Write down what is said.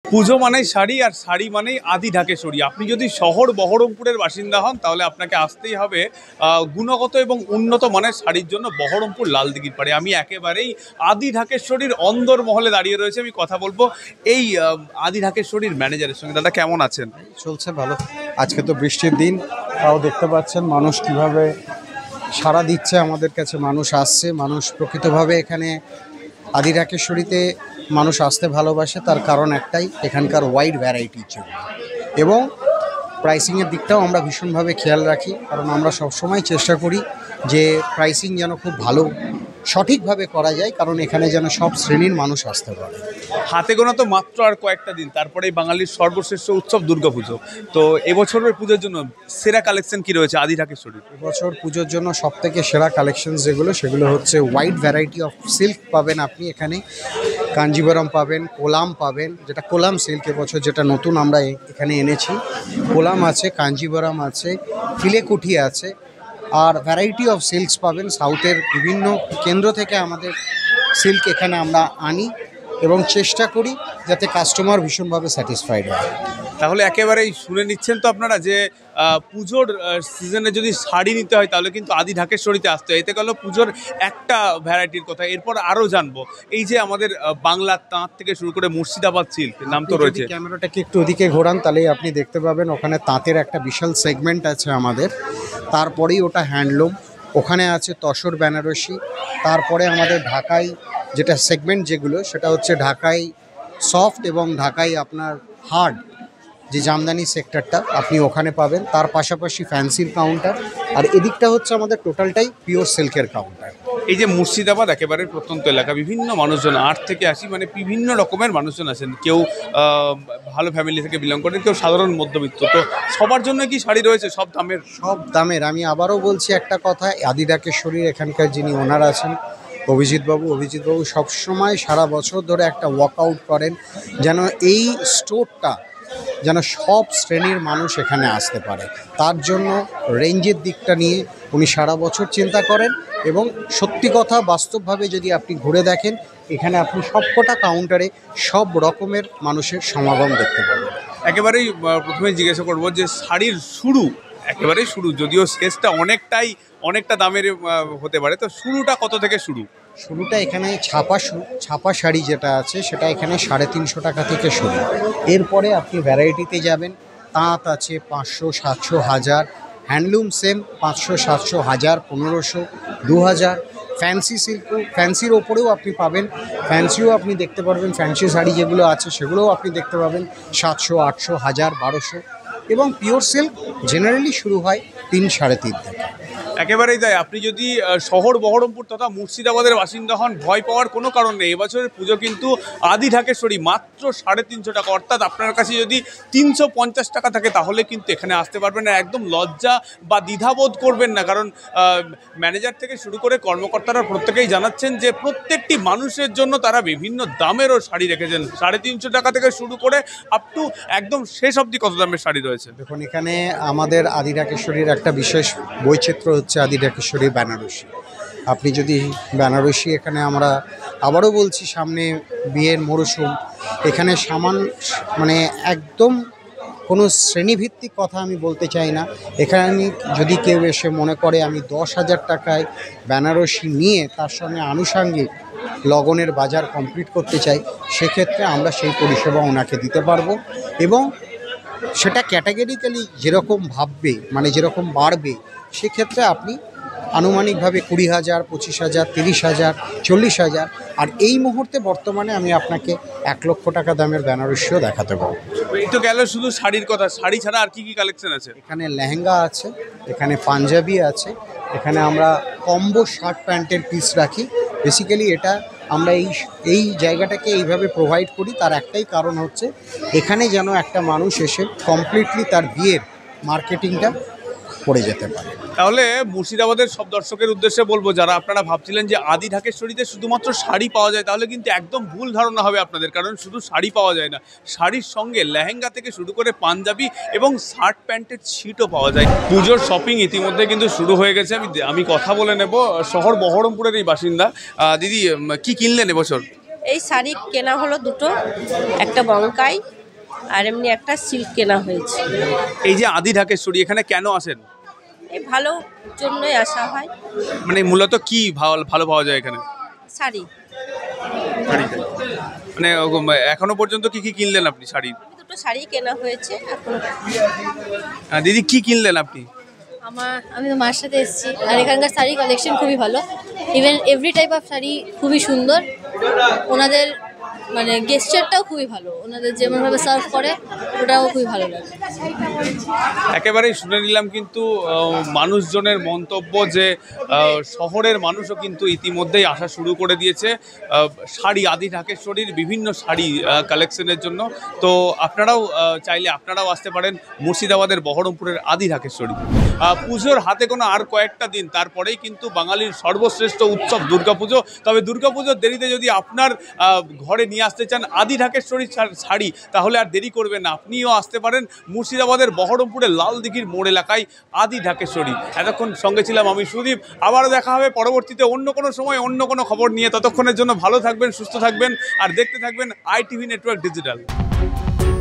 পুজো মানেই শাড়ি, আর শাড়ি মানেই আদি ঢাকেশ্বরী। আপনি যদি শহর বহরমপুরের বাসিন্দা হন তাহলে আপনাকে আসতেই হবে গুণগত এবং উন্নত মানের শাড়ির জন্য বহরমপুর লালদিঘির পাড়ে। আমি একেবারেই আদি ঢাকেশ্বরীর অন্দরমহলে দাঁড়িয়ে রয়েছে। আমি কথা বলবো এই আদি ঢাকেশ্বরীর ম্যানেজারের সঙ্গে। দাদা কেমন আছেন? চলছে ভালো। আজকে তো বৃষ্টির দিন, তাও দেখতে পাচ্ছেন মানুষ কিভাবে সাড়া দিচ্ছে আমাদের কাছে। মানুষ আসছে, মানুষ প্রকৃতভাবে এখানে আদি ঢাকেশ্বরীতে মানুষ আসতে ভালোবাসে। তার কারণ একটাই, এখানকার ওয়াইড ভ্যারাইটির জন্য, এবং প্রাইসিংয়ের দিকটাও আমরা ভীষণভাবে খেয়াল রাখি, কারণ আমরা সবসময় চেষ্টা করি যে প্রাইসিং যেন খুব ভালো সঠিকভাবে করা যায়, কারণ এখানে যেন সব শ্রেণীর মানুষ আসতে পারে। হাতে গোনা তো মাত্র আর কয়েকটা দিন, তারপরেই বাঙালির সর্বশ্রেষ্ঠ উৎসব দুর্গাপুজো। তো এবছরের পুজোর জন্য সেরা কালেকশন কি রয়েছে আদি ঢাকেশ্বরীর? এবছর পুজোর জন্য সবথেকে সেরা কালেকশন সেগুলো হচ্ছে ওয়াইড ভ্যারাইটি অফ সিল্ক পাবেন আপনি এখানে। কাঞ্জিবরম পাবেন, কোলাম পাবেন, যেটা কোলাম সিল্ক এবছর যেটা নতুন আমরা এখানে এনেছি। কোলাম আছে, কাঞ্জিবরম আছে, ফিলেকুঠি আছে, আর ভ্যারাইটি অফ সিল্কস পাবেন। সাউথের বিভিন্ন কেন্দ্র থেকে আমাদের সিল্ক এখানে আমরা আনি এবং চেষ্টা করি যাতে কাস্টমার ভীষণভাবে স্যাটিসফাইড হয়। তাহলে একেবারেই শুনে নিচ্ছেন তো আপনারা যে পুজোর সিজনে যদি শাড়ি নিতে হয় তাহলে কিন্তু আদি ঢাকেশ্বরীতে আসতে হয়। এতে গেল পুজোর একটা ভ্যারাইটির কথা। এরপর আরও জানবো এই যে আমাদের বাংলার তাঁত থেকে শুরু করে মুর্শিদাবাদ সিল্ক নাম তো রয়েছে। ক্যামেরাটাকে একটু ওদিকে ঘোরান, তাহলেই আপনি দেখতে পাবেন ওখানে তাঁতের একটা বিশাল সেগমেন্ট আছে আমাদের। তারপরেই ওটা হ্যান্ডলুম, ওখানে আছে তসর বেনারসি। তারপরে আমাদের ঢাকাই যেটা সেগমেন্ট যেগুলো, সেটা হচ্ছে ঢাকাই সফট এবং ঢাকাই আপনার হার্ড, যে জামদানি সেক্টরটা আপনি ওখানে পাবেন। তার পাশাপাশি ফ্যান্সির কাউন্টার, আর এদিকটা হচ্ছে আমাদের টোটালটাই পিওর সিল্কের কাউন্টার। এই যে মুর্শিদাবাদ একেবারে প্রত্যন্ত এলাকা, বিভিন্ন মানুষজন 8 থেকে 80 মানে বিভিন্ন রকমের মানুষজন আছেন। কেউ ভালো ফ্যামিলি থেকে বিলং করেন, কেউ সাধারণ মধ্যবিত্ত। তো সবার জন্য কি শাড়ি রয়েছে সব দামের? সব দামের। আমি আবারও বলছি একটা কথা, আদি ঢাকেশ্বরীর এখানকার যিনি ওনার আছেন অভিজিৎবাবু সবসময় সারা বছর ধরে একটা ওয়ার্কআউট করেন যেন এই স্টোরটা যেন সব শ্রেণীর মানুষ এখানে আসতে পারে। তার জন্য রেঞ্জের দিকটা নিয়ে উনি সারা বছর চিন্তা করেন, এবং সত্যি কথা বাস্তবভাবে যদি আপনি ঘুরে দেখেন এখানে আপনি সবকটা কাউন্টারে সব রকমের মানুষের সমাগম দেখতে পাবেন। একেবারেই প্রথমে জিজ্ঞাসা করবো যে শাড়ির শুরু, একেবারেই শুরু, যদিও শেষটা অনেকটা দামের হতে পারে, তো শুরুটা কত থেকে শুরু? শুরুটা এখানে ছাপা শাড়ি যেটা আছে সেটা এখানে 350 টাকা থেকে শুরু। এরপরে আপনি ভ্যারাইটিতে যাবেন, তাঁত আছে 500, 700, 1000, হ্যান্ডলুম সেম 500, 700, 1000, 1500, 2000। ফ্যান্সি সিল্কও, ফ্যান্সির ওপরেও আপনি পাবেন, ফ্যান্সিও আপনি দেখতে পারবেন। ফ্যান্সি শাড়ি যেগুলো আছে সেগুলোও আপনি দেখতে পাবেন 700, 800, 1000, 1200। এবং পিওর সিল্ক জেনারেলি শুরু হয় 3, 3.5 থেকে। একেবারেই তাই। আপনি যদি শহর বহরমপুর তথা মুর্শিদাবাদের বাসিন্দা হন, ভয় পাওয়ার কোনো কারণ নেই। এবছরের পুজো কিন্তু আদি ঢাকেশ্বরী মাত্র 350 টাকা, অর্থাৎ আপনার কাছে যদি 350 টাকা থাকে তাহলে কিন্তু এখানে আসতে পারবেন না। একদম লজ্জা বা দ্বিধাবোধ করবেন না, কারণ ম্যানেজার থেকে শুরু করে কর্মকর্তারা প্রত্যেকেই জানাচ্ছেন যে প্রত্যেকটি মানুষের জন্য তারা বিভিন্ন দামেরও শাড়ি রেখেছেন। 350 টাকা থেকে শুরু করে আপ টু একদম শেষ অবধি কত দামের শাড়ি রয়েছে। দেখুন, এখানে আমাদের আদি ঢাকেশ্বরীর একটা বিশেষ বৈচিত্র্য হচ্ছে আদি ঢাকেশ্বরী বেনারসি। আপনি যদি বেনারসি, এখানে আমরা আবারও বলছি সামনে বিয়ের মরশুম, এখানে মানে একদম কোনো শ্রেণীভিত্তিক কথা আমি বলতে চাই না। এখানে যদি কেউ এসে মনে করে আমি 10,000 টাকায় বেনারসি নিয়ে তার সঙ্গে আনুষঙ্গিক লগনের বাজার কমপ্লিট করতে চাই, সেক্ষেত্রে আমরা সেই পরিষেবা ওনাকে দিতে পারবো। এবং সেটা ক্যাটাগরিক্যালি যেরকম ভাববে, মানে যেরকম বাড়বে, সেক্ষেত্রে আপনি আনুমানিকভাবে 20,000, 25,000, 30,000, 40,000। আর এই মুহূর্তে বর্তমানে আমি আপনাকে 1 লক্ষ টাকা দামের বেনারসিও দেখাতে পারবো। এই তো গেল শুধু শাড়ির কথা। শাড়ি ছাড়া আর কি কালেকশন আছে? এখানে লেহেঙ্গা আছে, এখানে পাঞ্জাবি আছে, এখানে আমরা কম্বো শার্ট প্যান্টের পিস রাখি। বেসিক্যালি এটা আমরা এই জায়গাটাকে এইভাবে প্রোভাইড করি, তার একটাই কারণ হচ্ছে এখানে যেন একটা মানুষ এসে কমপ্লিটলি তার বিয়ের মার্কেটিংটা করে যেতে পারে। তাহলে মুর্শিদাবাদের সব দর্শকের উদ্দেশ্যে বলবো, যারা আপনারা ভাবছিলেন যে আদি ঢাকেশ্বরীতে শুধুমাত্র শাড়ি পাওয়া যায়, তাহলে কিন্তু একদম ভুল ধারণা হবে আপনাদের। কারণ শুধু শাড়ি পাওয়া যায় না, শাড়ির সঙ্গে লেহেঙ্গা থেকে শুরু করে পাঞ্জাবি এবং শার্ট প্যান্টের ছিটও পাওয়া যায়। পুজোর শপিং ইতিমধ্যে কিন্তু শুরু হয়ে গেছে। আমি কথা বলে নেব শহর বহরমপুরের এই বাসিন্দা। দিদি, কি কিনলেন এবছর? এই শাড়ি কেনা হলো দুটো, একটা বঙ্কাই আর এমনি একটা সিল্ক কেনা হয়েছে। এই যে আদি ঢাকেশ্বরী, এখানে কেন আসেন? এই ভালো জন্যই আসা হয়। মানে মূলত কি ভালো ভালো পাওয়া যায় এখানে? শাড়ি। শাড়িটাই। মানে এখনো পর্যন্ত কি কি কিনলেন আপনি শাড়ি? আমি দুটো শাড়ি কেনা হয়েছে এখন। দিদি কি কিনলেন আপনি? আমি তো মার সাথে এসেছি, আর এখানকার শাড়ি কালেকশন খুবই ভালো। Even every type of sari খুবই সুন্দর। ওনাদের মানে গেস্টারটাও খুবই ভালো, ওনাদের যেমনভাবে সার্ভ করে ওটাও খুবই ভালো লাগে। একেবারেই শুনে নিলাম কিন্তু মানুষজনের মন্তব্য যে শহরের মানুষও কিন্তু ইতিমধ্যেই আসা শুরু করে দিয়েছে শাড়ি, আদি ঢাকেশ্বরীর বিভিন্ন শাড়ি কালেকশনের জন্য। তো আপনারাও চাইলে আপনারাও আসতে পারেন মুর্শিদাবাদের বহরমপুরের আদি ঢাকেশ্বরী। পুজোর হাতে কোনো আর কয়েকটা দিন, তারপরেই কিন্তু বাঙালির সর্বশ্রেষ্ঠ উৎসব দুর্গাপুজো। তবে দুর্গাপুজোর দেরিতে যদি আপনার ঘরে নিয়ে আসতে চান আদি ঢাকেশ্বরীর শাড়ি, তাহলে আর দেরি করবেন না, আপনিও আসতে পারেন মুর্শিদাবাদের বহরমপুরের লালদিঘির মোড় এলাকায় আদি ঢাকেশ্বরী। এতক্ষণ সঙ্গে ছিলাম আমি সুদীপ। আবারও দেখা হবে পরবর্তীতে অন্য কোনো সময় অন্য কোনো খবর নিয়ে। ততক্ষণের জন্য ভালো থাকবেন, সুস্থ থাকবেন আর দেখতে থাকবেন ITV নেটওয়ার্ক ডিজিটাল।